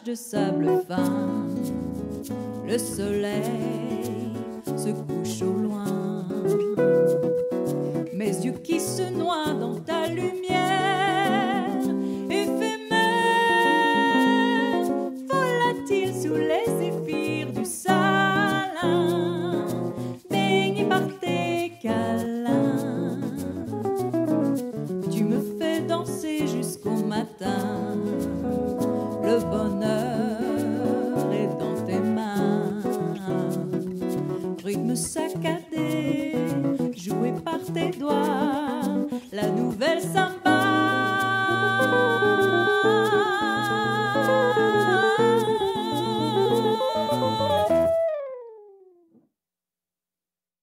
de sable fin. Le soleil se couche au loin, mes yeux qui se noient dans ta lumière. Éphémère, volatile sous les zéphyrs du salin, baigné par tes câlins. Tu me fais danser jusqu'au matin. Le bonheur est dans tes mains. Rythme saccadé, joué par tes doigts, la nouvelle Samba.